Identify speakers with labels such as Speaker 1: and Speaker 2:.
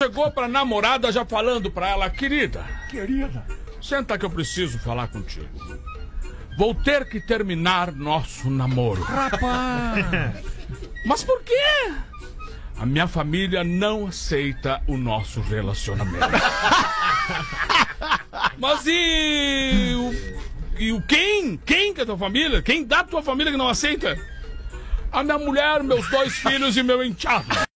Speaker 1: Chegou pra namorada já falando pra ela: querida,
Speaker 2: Querida.
Speaker 1: senta que eu preciso falar contigo. Vou ter que terminar nosso namoro.
Speaker 2: Rapaz.
Speaker 1: Mas por quê? A minha família não aceita o nosso relacionamento. Mas e o quem? Quem que é a tua família? Quem da tua família que não aceita? A minha mulher, meus 2 filhos e meu enteado.